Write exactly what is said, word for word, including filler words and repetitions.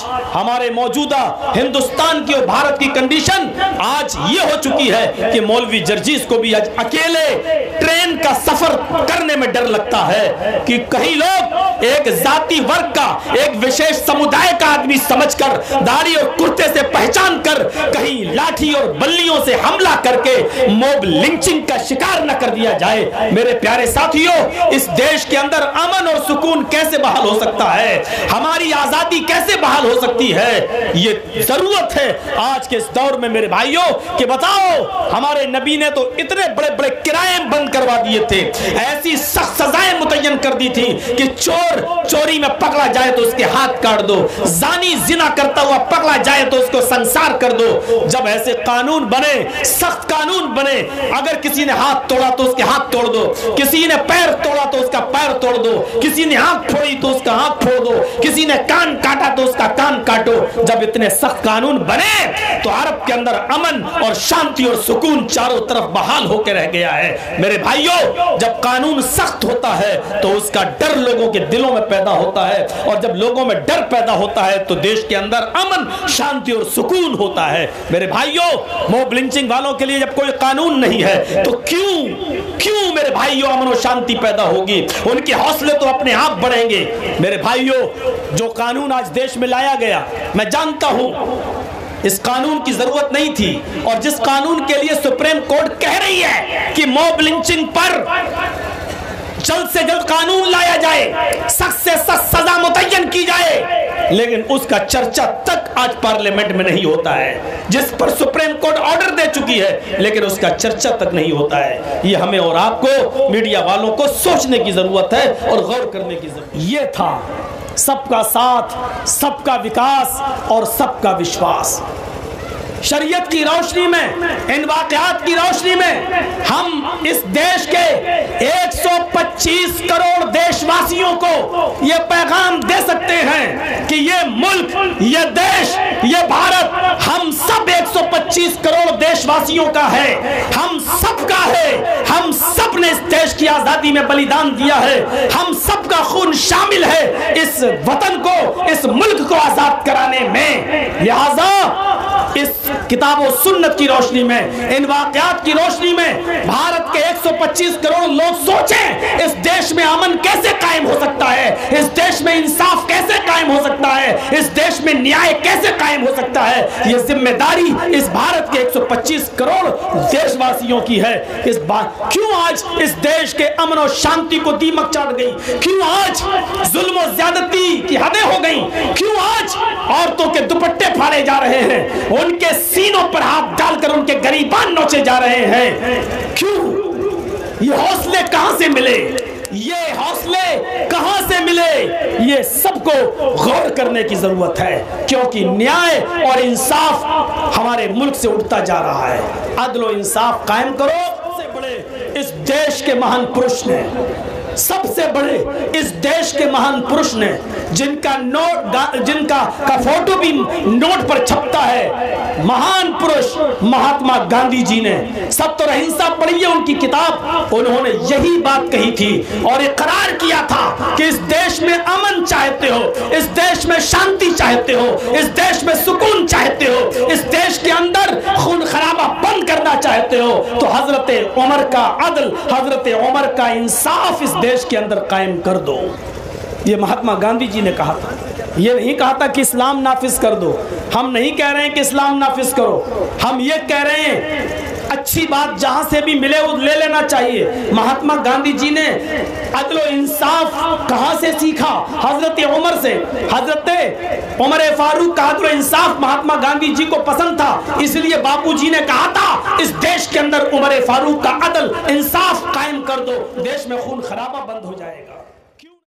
हमारे मौजूदा हिंदुस्तान की और भारत की कंडीशन आज ये हो चुकी है कि मौलवी जर्जीस को भी आज अकेले ट्रेन का सफर करने में डर लगता है कि कहीं लोग एक जाति वर्ग का, एक विशेष समुदाय का आदमी समझकर, दाढ़ी और कुर्ते से पहचान कर कहीं लाठी और बल्लियों से हमला करके मॉब लिंचिंग का शिकार न कर दिया जाए। मेरे प्यारे साथियों, इस देश के अंदर अमन और सुकून कैसे बहाल हो सकता है, हमारी आजादी कैसे बहाल हो सकती है, ये जरूरत है आज के इस दौर में मेरे भाइयों कि बताओ, हमारे नबी ने तो इतने बड़े बड़े किराए बंद करवा दिए थे, ऐसी सख्त सजाएं मुतय्यन कर दी थी कि चोर चोरी में पकड़ा जाए तो उसके हाथ काट दो, जानी जिना करता हुआ पकड़ा जाए तो उसको संसार कर दो। जब ऐसे कानून बने, सख्त कानून बने, अगर किसी ने हाथ तोड़ा तो उसके हाथ तोड़ दो, किसी ने पैर तोड़ा तो उसका पैर तोड़ दो, किसी ने आंख फोड़ी तो उसका आंख फोड़ दो, किसी ने कान काटा तो उसका कान काटो। जब इतने सख्त कानून बने तो अरब के अंदर अमन और शांति और सुकून चारों तरफ बहाल होकर रह गया है। मेरे भाइयों, जब कानून सख्त होता है तो उसका डर लोगों के दिलों में पैदा होता है, और जब लोगों में डर पैदा होता है तो देश के अंदर अमन, शांति और सुकून होता है। मेरे भाइयों, मॉब लिंचिंग वालों के लिए जब कोई कानून नहीं है तो क्यों क्यों मेरे भाइयों अमन और शांति पैदा होगी? उनके हौसले तो अपने आप बढ़ेंगे। मेरे भाइयों, जो कानून आज देश में लाया गया, मैं जानता हूं इस कानून की जरूरत नहीं थी, और जिस कानून के लिए सुप्रीम कोर्ट कह रही है कि मॉब लिंचिंग पर जल्द से जल्द कानून लाया जाए, सख्त से सख्त सजा मुतय्यन की जाए, लेकिन उसका चर्चा तक आज पार्लियामेंट में नहीं होता है। जिस पर सुप्रीम कोर्ट ऑर्डर दे चुकी है, लेकिन उसका चर्चा तक नहीं होता है। ये हमें और आपको, मीडिया वालों को सोचने की जरूरत है और गौर करने की जरूरत। ये था सबका साथ, सबका विकास और सबका विश्वास। शरीयत की रोशनी में, इन वाक़यात की रोशनी में हम इस देश के एक सौ पच्चीस करोड़ देशवासियों को ये पैगाम दे सकते हैं कि ये मुल्क, ये देश, ये भारत हम सब एक सौ पच्चीस करोड़ देशवासियों का है, हम सब का है। हम सब ने इस देश की आजादी में बलिदान दिया है, हम सब का खून शामिल है इस वतन को, इस मुल्क को आजाद कराने में। लिहाजा इस किताब और सुन्नत की रोशनी में, इन वाक़यात की रोशनी में भारत के एक सौ पच्चीस करोड़ लोग सोचें, इस देश में अमन कैसे कायम हो सकता है, इस देश में इंसाफ कैसे कायम हो सकता है, इस देश में न्याय कैसे कायम हो सकता है। ये जिम्मेदारी इस भारत के एक सौ पच्चीस करोड़ देशवासियों की है। इस बात क्यों आज इस देश के अमन और शांति को दीमक चढ़ गई, क्यों आज जुल्म और ज्यादती की हदें हो गई, क्यों आज औरतों के दुपट्टे फाड़े जा रहे हैं, उनके सीनों पर हाथ डालकर उनके गरीबान नोचे जा रहे हैं, क्यों? ये हौसले कहां से मिले, ये हौसले कहां से मिले? ये सबको गौर करने की जरूरत है, क्योंकि न्याय और इंसाफ हमारे मुल्क से उठता जा रहा है। अदल और इंसाफ कायम करो। सबसे बड़े इस देश के महान पुरुष ने, सबसे बड़े इस देश के महान पुरुष ने, जिनका नोट जिनका का फोटो भी नोट पर छपता है, महान पुरुष महात्मा गांधी जी ने, सत्य और अहिंसा पढ़ी है उनकी किताब, उन्होंने यही बात कही थी और इकरार किया था कि इस देश में अमन चाहते हो, इस देश में शांति चाहते हो, इस देश में सुकून चाहते हो, इस देश के अंदर खून खराबा बंद करना चाहते हो, तो हजरत उमर का अदल, हजरत उमर का इंसाफ इस देश के अंदर कायम कर दो। ये महात्मा गांधी जी ने कहा था। ये नहीं कहा था कि इस्लाम नाफिज कर दो। हम नहीं कह रहे हैं कि इस्लाम नाफिज करो, हम ये कह रहे हैं अच्छी बात जहां से भी मिले वो ले लेना चाहिए। महात्मा गांधी जी ने अदल और इंसाफ कहां से सीखा? हजरत उमर से। हजरत उमर फारूक का अदल और इंसाफ महात्मा गांधी जी को पसंद था, इसलिए बापूजी ने कहा था इस देश के अंदर उमर फारूक का अदल इंसाफ कायम कर दो, देश में खून खराबा बंद हो जाएगा।